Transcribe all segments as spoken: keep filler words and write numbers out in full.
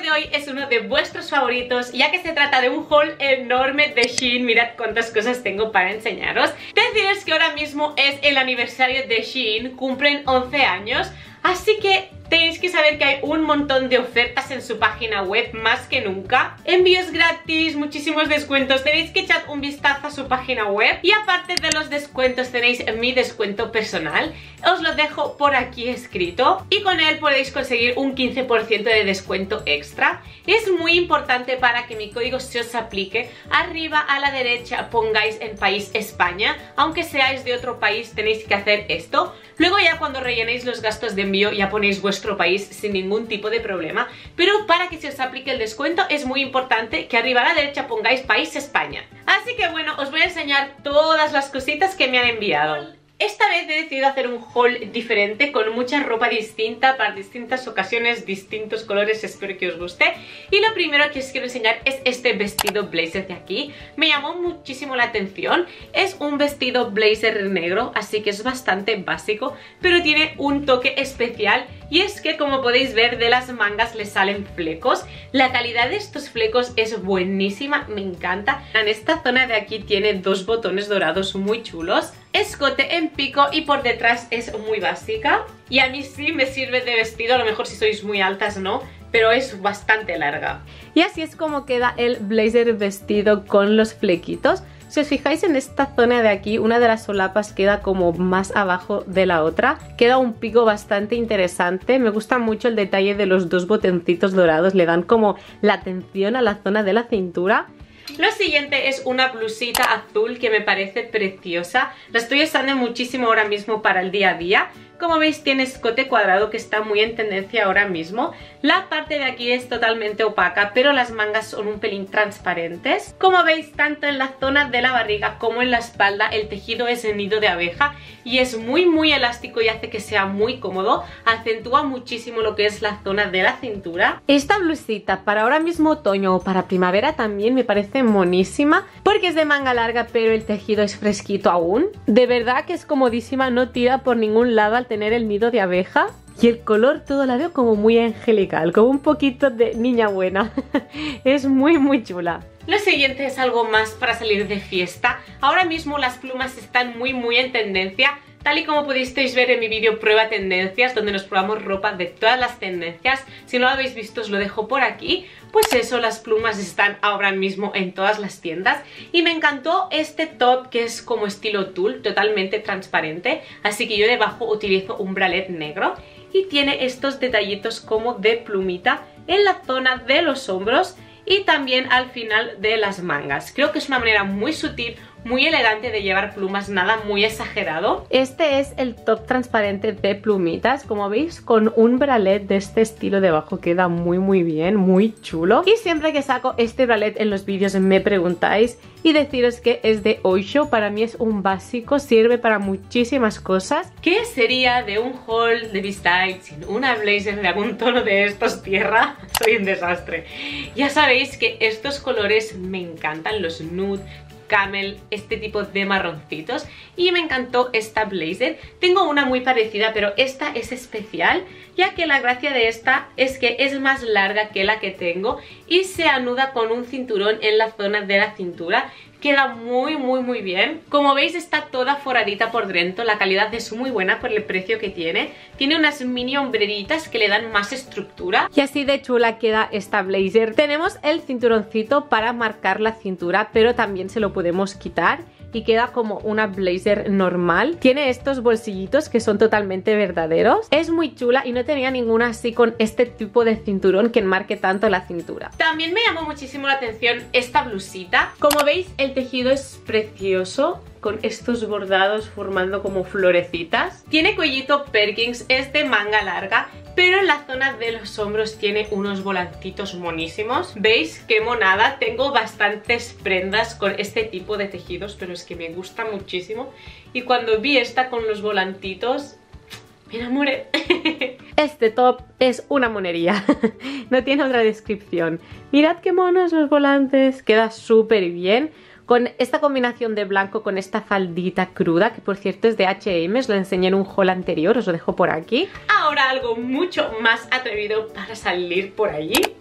de hoy es uno de vuestros favoritos, ya que se trata de un haul enorme de Shein. Mirad cuántas cosas tengo para enseñaros. Deciros que ahora mismo es el aniversario de Shein, cumplen once años, así que tenéis que saber que hay un montón de ofertas en su página web, más que nunca. Envíos gratis, muchísimos descuentos. Tenéis que echar un vistazo a su página web. Y aparte de los descuentos tenéis mi descuento personal. Os lo dejo por aquí escrito. Y con él podéis conseguir un quince por ciento de descuento extra. Es muy importante para que mi código se os aplique. Arriba a la derecha pongáis el país España. Aunque seáis de otro país tenéis que hacer esto. Luego ya cuando rellenéis los gastos de envío ya ponéis vuestro país sin ningún tipo de problema, pero para que se os aplique el descuento es muy importante que arriba a la derecha pongáis país España. Así que bueno, os voy a enseñar todas las cositas que me han enviado. Esta vez he decidido hacer un haul diferente, con mucha ropa distinta para distintas ocasiones, distintos colores, espero que os guste. Y lo primero que os quiero enseñar es este vestido blazer de aquí. Me llamó muchísimo la atención. Es un vestido blazer negro, así que es bastante básico, pero tiene un toque especial. Y es que, como podéis ver, de las mangas le salen flecos. La calidad de estos flecos es buenísima, me encanta. En esta zona de aquí tiene dos botones dorados muy chulos. Escote en pico y por detrás es muy básica. Y a mí sí me sirve de vestido, a lo mejor si sois muy altas no, pero es bastante larga. Y así es como queda el blazer vestido con los flequitos. Si os fijáis en esta zona de aquí, una de las solapas queda como más abajo de la otra. Queda un pico bastante interesante. Me gusta mucho el detalle de los dos botoncitos dorados. Le dan como la atención a la zona de la cintura. Lo siguiente es una blusita azul que me parece preciosa. La estoy usando muchísimo ahora mismo para el día a día. Como veis tiene escote cuadrado que está muy en tendencia ahora mismo. La parte de aquí es totalmente opaca, pero las mangas son un pelín transparentes. Como veis, tanto en la zona de la barriga como en la espalda el tejido es en nido de abeja y es muy muy elástico y hace que sea muy cómodo. Acentúa muchísimo lo que es la zona de la cintura. Esta blusita para ahora mismo otoño o para primavera también me parece monísima, porque es de manga larga pero el tejido es fresquito aún. De verdad que es comodísima, no tira por ningún lado al tener el nido de abeja. Y el color todo la veo como muy angelical, como un poquito de niña buena. Es muy muy chula. Lo siguiente es algo más para salir de fiesta. Ahora mismo las plumas están muy muy en tendencia, tal y como pudisteis ver en mi vídeo prueba tendencias, donde nos probamos ropa de todas las tendencias. Si no lo habéis visto os lo dejo por aquí. Pues eso, las plumas están ahora mismo en todas las tiendas. Y me encantó este top que es como estilo tul, totalmente transparente. Así que yo debajo utilizo un bralette negro. Y tiene estos detallitos como de plumita en la zona de los hombros y también al final de las mangas. Creo que es una manera muy sutil, muy elegante de llevar plumas, nada muy exagerado. Este es el top transparente de plumitas, como veis, con un bralette de este estilo debajo. Queda muy muy bien, muy chulo. Y siempre que saco este bralette en los vídeos me preguntáis y deciros que es de Oysho. Para mí es un básico, sirve para muchísimas cosas. ¿Qué sería de un haul de Beastyle sin una blazer de algún tono de estos tierra? Soy un desastre. Ya sabéis que estos colores me encantan, los nude, camel, este tipo de marroncitos, y me encantó esta blazer. Tengo una muy parecida, pero esta es especial, ya que la gracia de esta es que es más larga que la que tengo y se anuda con un cinturón en la zona de la cintura. Queda muy muy muy bien. Como veis está toda foradita por dentro, la calidad es muy buena por el precio que tiene. Tiene unas mini hombreritas que le dan más estructura. Y así de chula queda esta blazer. Tenemos el cinturoncito para marcar la cintura, pero también se lo podemos quitar y queda como una blazer normal. Tiene estos bolsillitos que son totalmente verdaderos. Es muy chula y no tenía ninguna así con este tipo de cinturón que enmarque tanto la cintura. También me llamó muchísimo la atención esta blusita. Como veis el tejido es precioso, con estos bordados formando como florecitas. Tiene cuellito Perkins, es de manga larga, pero en la zona de los hombros tiene unos volantitos monísimos. ¿Veis qué monada? Tengo bastantes prendas con este tipo de tejidos, pero es que me gusta muchísimo. Y cuando vi esta con los volantitos, me enamoré. Este top es una monería. No tiene otra descripción. Mirad qué monos los volantes. Queda súper bien. Con esta combinación de blanco con esta faldita cruda, que por cierto es de H and M, os lo enseñé en un haul anterior, os lo dejo por aquí. Ahora algo mucho más atrevido para salir por allí.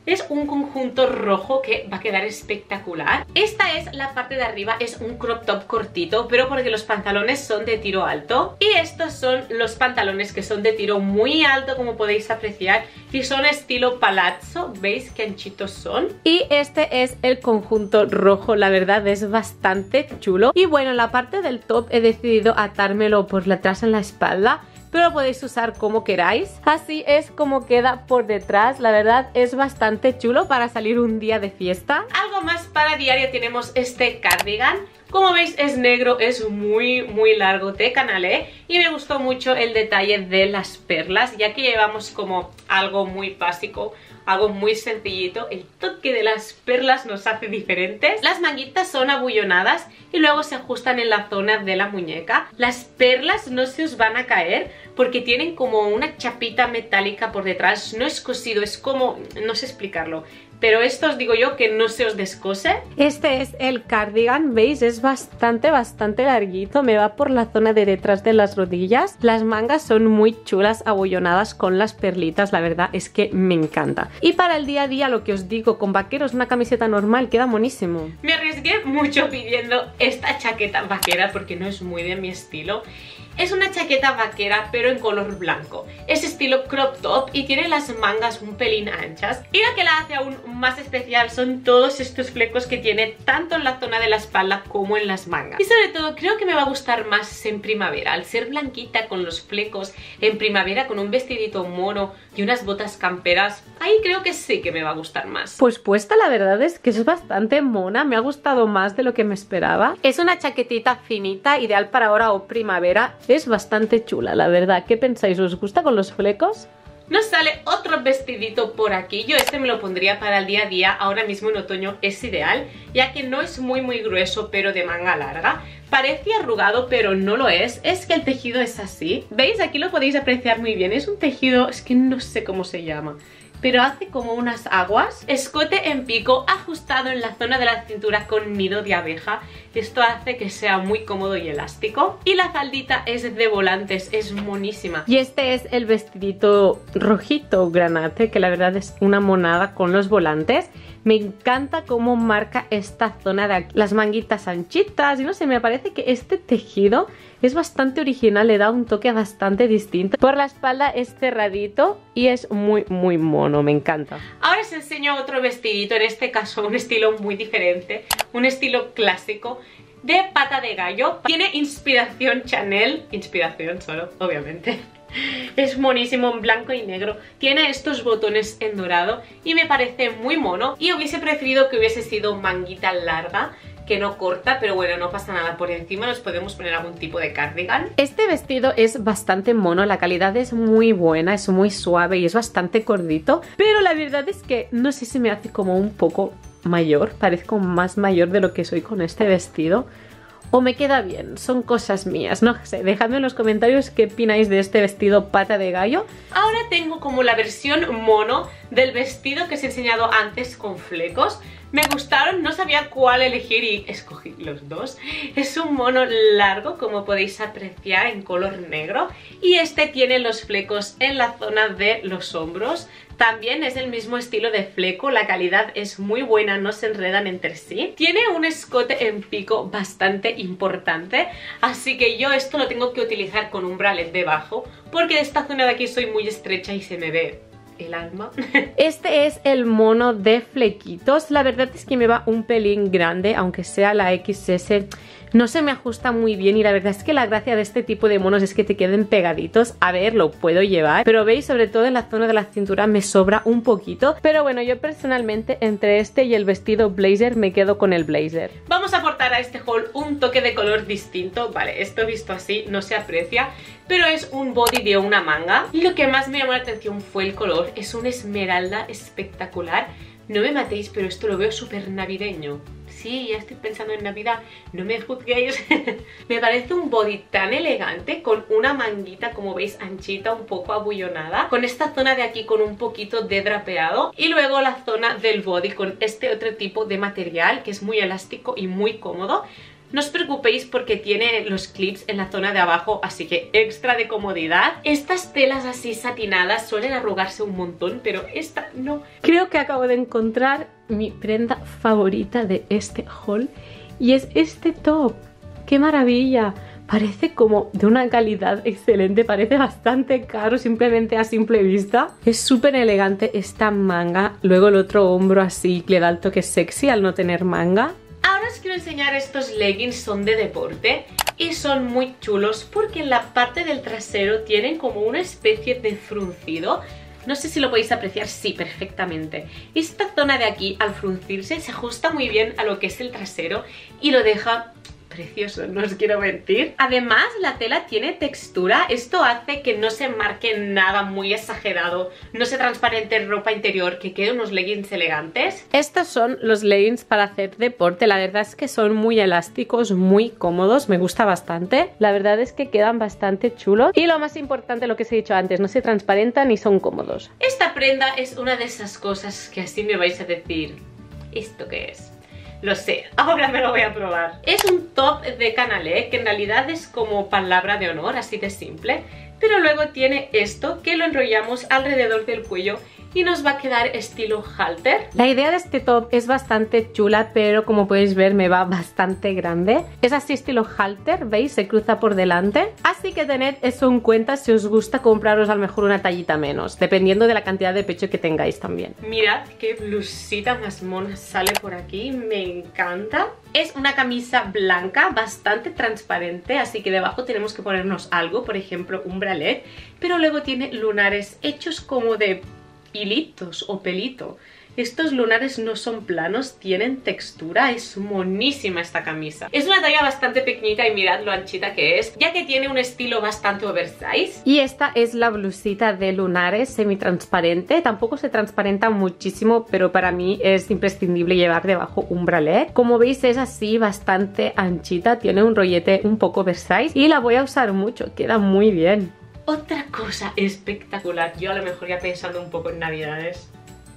Es un conjunto rojo que va a quedar espectacular. Esta es la parte de arriba, es un crop top cortito, pero porque los pantalones son de tiro alto. Y estos son los pantalones que son de tiro muy alto, como podéis apreciar, y son estilo palazzo. ¿Veis qué anchitos son? Y este es el conjunto rojo, la verdad es bastante chulo. Y bueno, la parte del top he decidido atármelo por detrás en la espalda, pero lo podéis usar como queráis. Así es como queda por detrás. La verdad es bastante chulo para salir un día de fiesta. Algo más para diario, tenemos este cardigan. Como veis es negro, es muy muy largo de canalé y me gustó mucho el detalle de las perlas, ya que llevamos como algo muy básico, algo muy sencillito. El toque de las perlas nos hace diferentes. Las manguitas son abullonadas y luego se ajustan en la zona de la muñeca. Las perlas no se os van a caer porque tienen como una chapita metálica por detrás. No es cosido, es como... no sé explicarlo, pero esto os digo yo que no se os descose. Este es el cardigan, ¿veis? Es bastante, bastante larguito. Me va por la zona de detrás de las rodillas. Las mangas son muy chulas, abullonadas con las perlitas. La verdad es que me encanta. Y para el día a día, lo que os digo, con vaqueros, una camiseta normal, queda monísimo. Me arriesgué mucho pidiendo esta chaqueta vaquera porque no es muy de mi estilo. Es una chaqueta vaquera pero en color blanco. Es estilo crop top y tiene las mangas un pelín anchas. Y lo que la hace aún más especial son todos estos flecos que tiene tanto en la zona de la espalda como en las mangas. Y sobre todo creo que me va a gustar más en primavera. Al ser blanquita con los flecos, en primavera con un vestidito mono y unas botas camperas, ahí creo que sí que me va a gustar más. Pues puesta la verdad es que es bastante mona. Me ha gustado más de lo que me esperaba. Es una chaquetita finita, ideal para ahora o primavera. Es bastante chula, la verdad. ¿Qué pensáis? ¿Os gusta con los flecos? Nos sale otro vestidito por aquí. Yo este me lo pondría para el día a día. Ahora mismo en otoño es ideal, ya que no es muy muy grueso, pero de manga larga. Parece arrugado, pero no lo es. Es que el tejido es así. ¿Veis? Aquí lo podéis apreciar muy bien. Es un tejido, es que no sé cómo se llama, pero hace como unas aguas. Escote en pico ajustado en la zona de la cintura con nido de abeja. Esto hace que sea muy cómodo y elástico. Y la faldita es de volantes, es monísima. Y este es el vestidito rojito granate, que la verdad es una monada con los volantes. Me encanta cómo marca esta zona de aquí, las manguitas anchitas, y no sé, me parece que este tejido es bastante original, le da un toque bastante distinto. Por la espalda es cerradito y es muy muy mono, me encanta. Ahora os enseño otro vestidito, en este caso un estilo muy diferente, un estilo clásico de pata de gallo. Tiene inspiración Chanel, inspiración solo, obviamente. Es monísimo, en blanco y negro. Tiene estos botones en dorado y me parece muy mono. Y hubiese preferido que hubiese sido manguita larga, que no corta, pero bueno, no pasa nada. Por encima nos podemos poner algún tipo de cardigan. Este vestido es bastante mono, la calidad es muy buena, es muy suave y es bastante gordito, pero la verdad es que no sé si me hace como un poco mayor, parezco más mayor de lo que soy con este vestido. O me queda bien, son cosas mías, no sé, dejadme en los comentarios qué opináis de este vestido pata de gallo. Ahora tengo como la versión mono del vestido que os he enseñado antes con flecos. Me gustaron, no sabía cuál elegir y escogí los dos. Es un mono largo, como podéis apreciar, en color negro. Y este tiene los flecos en la zona de los hombros. También es el mismo estilo de fleco, la calidad es muy buena, no se enredan entre sí. Tiene un escote en pico bastante importante, así que yo esto lo tengo que utilizar con un bralette debajo, porque de esta zona de aquí soy muy estrecha y se me ve el alma. Este es el mono de flequitos. La verdad es que me va un pelín grande, aunque sea la equis ese. No se me ajusta muy bien y la verdad es que la gracia de este tipo de monos es que te queden pegaditos. A ver, lo puedo llevar, pero veis, sobre todo en la zona de la cintura me sobra un poquito. Pero bueno, yo personalmente entre este y el vestido blazer me quedo con el blazer. Vamos a aportar a este haul un toque de color distinto. Vale, esto visto así no se aprecia, pero es un body de una manga. Y lo que más me llamó la atención fue el color. Es un esmeralda espectacular. No me matéis, pero esto lo veo súper navideño. Sí, ya estoy pensando en Navidad, no me juzguéis. Me parece un body tan elegante, con una manguita, como veis, anchita, un poco abullonada, con esta zona de aquí con un poquito de drapeado, y luego la zona del body con este otro tipo de material que es muy elástico y muy cómodo. No os preocupéis porque tiene los clips en la zona de abajo, así que extra de comodidad. Estas telas así satinadas suelen arrugarse un montón, pero esta no. Creo que acabo de encontrar mi prenda favorita de este haul y es este top. ¡Qué maravilla! Parece como de una calidad excelente, parece bastante caro simplemente a simple vista. Es súper elegante esta manga, luego el otro hombro así que le da el toque sexy al no tener manga. Ahora os quiero enseñar estos leggings, son de deporte y son muy chulos porque en la parte del trasero tienen como una especie de fruncido. No sé si lo podéis apreciar, sí, perfectamente. Esta zona de aquí, al fruncirse, se ajusta muy bien a lo que es el trasero y lo deja precioso, no os quiero mentir. Además, la tela tiene textura. Esto hace que no se marque nada muy exagerado, no se transparente ropa interior, que queden unos leggings elegantes. Estos son los leggings para hacer deporte. La verdad es que son muy elásticos, muy cómodos, me gusta bastante. La verdad es que quedan bastante chulos. Y lo más importante, lo que os he dicho antes, no se transparentan y son cómodos. Esta prenda es una de esas cosas que así me vais a decir, ¿esto qué es? Lo sé, ahora me lo voy a probar. Es un top de Canalé, que en realidad es como palabra de honor, así de simple. Pero luego tiene esto, que lo enrollamos alrededor del cuello y nos va a quedar estilo halter. La idea de este top es bastante chula, pero como podéis ver me va bastante grande. Es así estilo halter, ¿veis? Se cruza por delante. Así que tened eso en cuenta si os gusta compraros a lo mejor una tallita menos, dependiendo de la cantidad de pecho que tengáis también. Mirad qué blusita más mona sale por aquí, me encanta. Es una camisa blanca, bastante transparente, así que debajo tenemos que ponernos algo, por ejemplo un bralet, pero luego tiene lunares hechos como de hilitos o pelito. Estos lunares no son planos, tienen textura, es monísima esta camisa. Es una talla bastante pequeñita y mirad lo anchita que es, ya que tiene un estilo bastante oversize. Y esta es la blusita de lunares semitransparente, tampoco se transparenta muchísimo, pero para mí es imprescindible llevar debajo un bralet. Como veis es así bastante anchita, tiene un rollete un poco oversize y la voy a usar mucho, queda muy bien. Otra cosa espectacular, yo a lo mejor ya pensando un poco en navidades,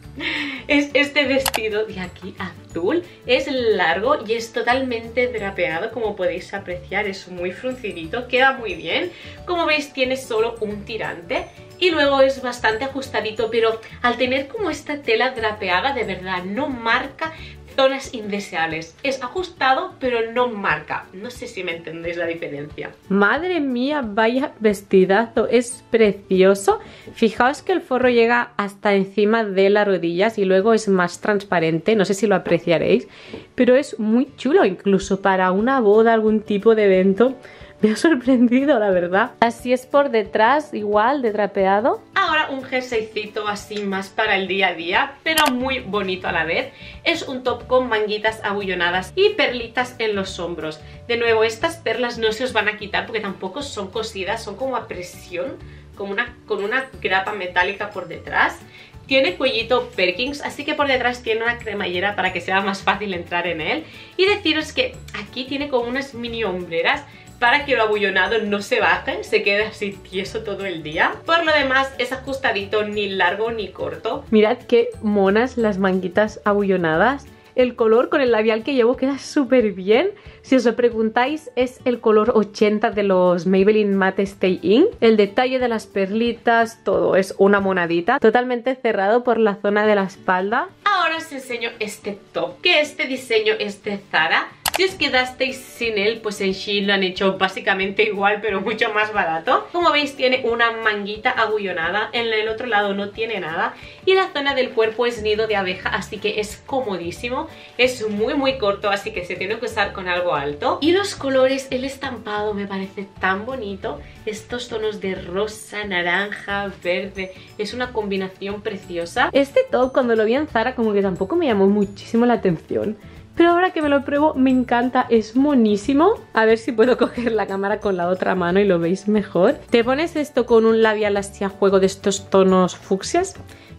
es este vestido de aquí azul. Es largo y es totalmente drapeado, como podéis apreciar, es muy fruncidito, queda muy bien. Como veis tiene solo un tirante y luego es bastante ajustadito, pero al tener como esta tela drapeada de verdad no marca zonas indeseables. Es ajustado pero no marca. No sé si me entendéis la diferencia. Madre mía, vaya vestidazo, es precioso. Fijaos que el forro llega hasta encima de las rodillas y luego es más transparente, no sé si lo apreciaréis, pero es muy chulo, incluso para una boda, algún tipo de evento. Me ha sorprendido, la verdad. Así es por detrás, igual de drapeado. Ahora un jerseycito así más para el día a día, pero muy bonito a la vez. Es un top con manguitas abullonadas y perlitas en los hombros. De nuevo, estas perlas no se os van a quitar porque tampoco son cosidas, son como a presión, como una, con una grapa metálica por detrás. Tiene cuellito Perkins, así que por detrás tiene una cremallera para que sea más fácil entrar en él. Y deciros que aquí tiene como unas mini hombreras para que lo abullonado no se baje, se quede así tieso todo el día. Por lo demás es ajustadito, ni largo ni corto. Mirad qué monas las manguitas abullonadas. El color con el labial que llevo queda súper bien. Si os lo preguntáis, es el color ochenta de los Maybelline Matte Stay In. El detalle de las perlitas, todo es una monadita. Totalmente cerrado por la zona de la espalda. Ahora os enseño este top, que este diseño es de Zara. Si os quedasteis sin él, pues en Shein lo han hecho básicamente igual, pero mucho más barato. Como veis tiene una manguita abullonada, en el otro lado no tiene nada y la zona del cuerpo es nido de abeja, así que es comodísimo. Es muy muy corto, así que se tiene que usar con algo alto. Y los colores, el estampado me parece tan bonito. Estos tonos de rosa, naranja, verde, es una combinación preciosa. Este top cuando lo vi en Zara como que tampoco me llamó muchísimo la atención, pero ahora que me lo pruebo me encanta, es monísimo. A ver si puedo coger la cámara con la otra mano y lo veis mejor. Te pones esto con un labial así a juego de estos tonos fucsias.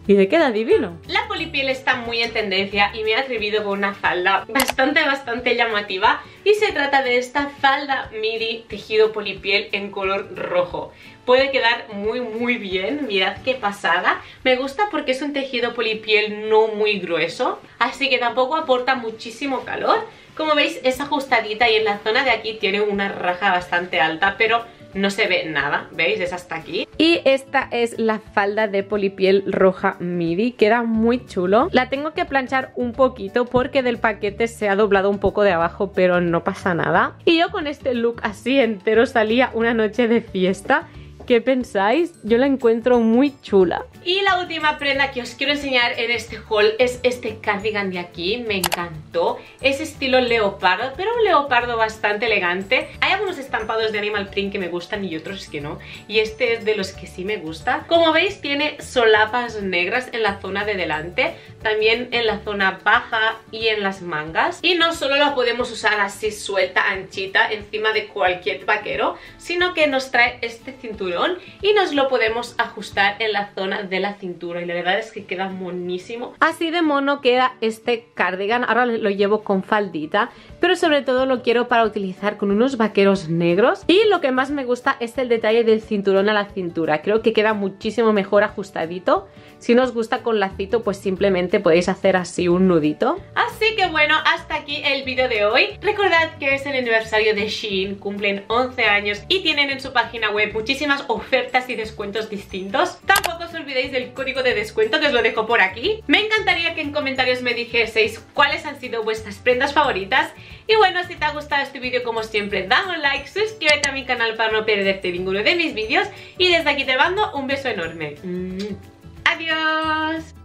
y le queda divino. La polipiel está muy en tendencia y me he atrevido con una falda bastante, bastante llamativa. Y se trata de esta falda midi tejido polipiel en color rojo. Puede quedar muy muy bien, mirad qué pasada. Me gusta porque es un tejido polipiel no muy grueso, así que tampoco aporta muchísimo calor. Como veis es ajustadita y en la zona de aquí tiene una raja bastante alta, pero no se ve nada, ¿veis? Es hasta aquí. Y esta es la falda de polipiel roja midi, queda muy chulo. La tengo que planchar un poquito porque del paquete se ha doblado un poco de abajo, pero no pasa nada. Y yo con este look así entero salía una noche de fiesta. ¿Qué pensáis? Yo la encuentro muy chula. Y la última prenda que os quiero enseñar en este haul es este cardigan de aquí. Me encantó. Es estilo leopardo, pero un leopardo bastante elegante. Hay algunos estampados de animal print que me gustan y otros que no. Y este es de los que sí me gusta. Como veis tiene solapas negras en la zona de delante, también en la zona baja y en las mangas. Y no solo la podemos usar así suelta, anchita, encima de cualquier vaquero, sino que nos trae este cinturón y nos lo podemos ajustar en la zona de la cintura y la verdad es que queda monísimo. Así de mono queda este cardigan. Ahora lo llevo con faldita, pero sobre todo lo quiero para utilizar con unos vaqueros negros. Y lo que más me gusta es el detalle del cinturón a la cintura. Creo que queda muchísimo mejor ajustadito. Si no os gusta con lacito, pues simplemente podéis hacer así un nudito. Así que bueno, hasta aquí el vídeo de hoy. Recordad que es el aniversario de Shein, cumplen once años y tienen en su página web muchísimas ofertas y descuentos distintos. Tampoco os olvidéis del código de descuento que os lo dejo por aquí. Me encantaría que en comentarios me dijeseis cuáles han sido vuestras prendas favoritas. Y bueno, si te ha gustado este vídeo como siempre, dame un like, suscríbete a mi canal para no perderte ninguno de mis vídeos. Y desde aquí te mando un beso enorme. Adiós.